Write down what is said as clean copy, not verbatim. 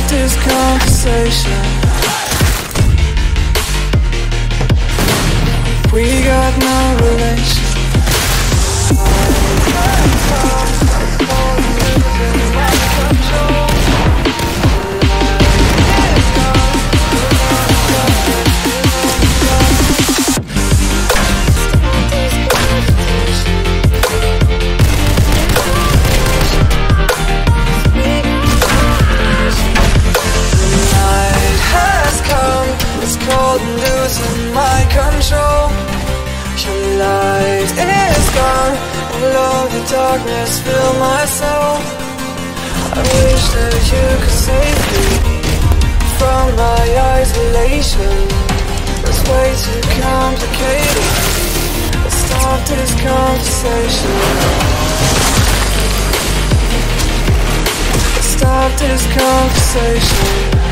this conversation. We got no relation. Losing my control. Your light is gone. All of the darkness fill my soul. I wish that you could save me from my isolation. It's way too complicated. Let's stop this conversation. Let's stop this conversation.